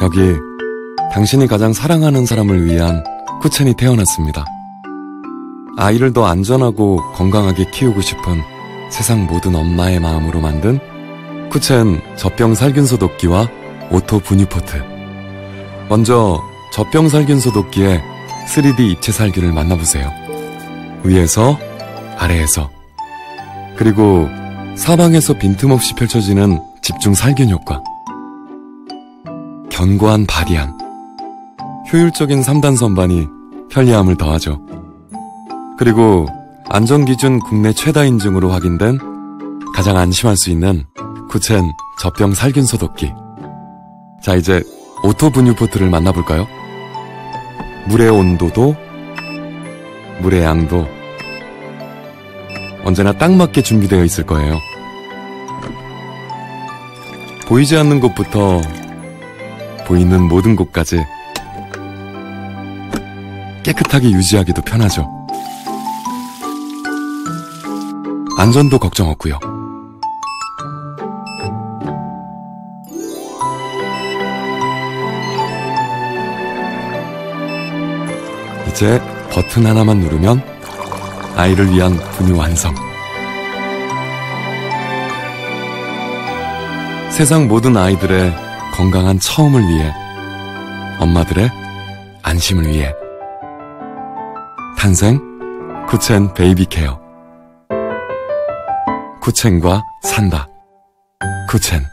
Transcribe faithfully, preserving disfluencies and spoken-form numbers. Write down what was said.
여기 당신이 가장 사랑하는 사람을 위한 쿠첸이 태어났습니다. 아이를 더 안전하고 건강하게 키우고 싶은 세상 모든 엄마의 마음으로 만든 쿠첸 젖병 살균 소독기와 오토 분유 포트. 먼저 젖병 살균 소독기의 쓰리디 입체 살균을 만나보세요. 위에서, 아래에서, 그리고 사방에서 빈틈없이 펼쳐지는 집중 살균 효과. 견고한 바디함, 효율적인 삼 단 선반이 편리함을 더하죠. 그리고 안전기준 국내 최다 인증으로 확인된 가장 안심할 수 있는 쿠첸 젖병 살균 소독기. 자, 이제 오토 분유 포트를 만나볼까요? 물의 온도도, 물의 양도 언제나 딱 맞게 준비되어 있을 거예요. 보이지 않는 곳부터 보이는 모든 곳까지 깨끗하게 유지하기도 편하죠. 안전도 걱정 없고요. 이제 버튼 하나만 누르면 아이를 위한 분유 완성. 세상 모든 아이들의 건강한 처음을 위해, 엄마들의 안심을 위해. 탄생 쿠첸 베이비 케어. 쿠첸과 산다. 쿠첸.